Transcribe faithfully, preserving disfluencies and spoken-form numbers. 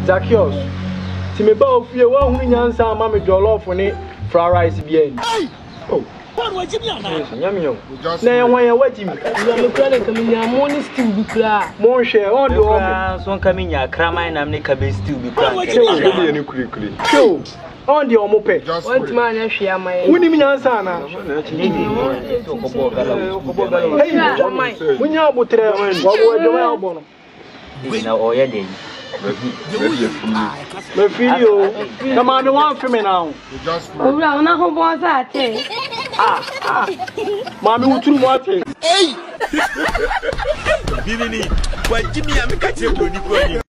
Zacchaeus. Si me ba ofie wa hu nyansa ma me jollof ni fried rice bien. Oh. What was you na? Nyame yo. Na ye wan ye wati mi. Ya me kra ka me nya mo ni stew bi kra. Mo hwe on de o. So nka me nya kraman na me ka be stew bi kra. Ke ni kuri kuri. Show. On de o mo pe. Want man na hwe amaye. Woni mi nyansa na. Hey, munya abutre wa wo de wa obo no. Na oye de. Me feel you. Come on, me want for me now. Owura ona ho bon sa ate. Ah, ah. Mami uturu mo ate. Hey! Bibini, kwa jimi ya mikache broni kwa ni.